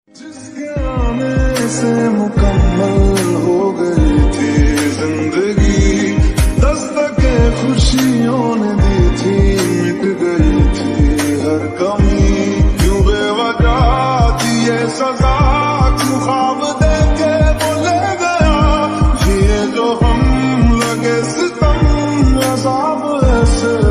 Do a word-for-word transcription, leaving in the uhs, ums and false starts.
जिसके आने से मुकम्मल हो गई थी जिंदगी, दस्तके खुशियों ने दी थी, मिट गई थी हर कमी। क्यों बेवजह थी ये सजा, क्यों ख्वाब देके वो ले गया, जिए जो हम लगे सितम अज़ाब ऐसे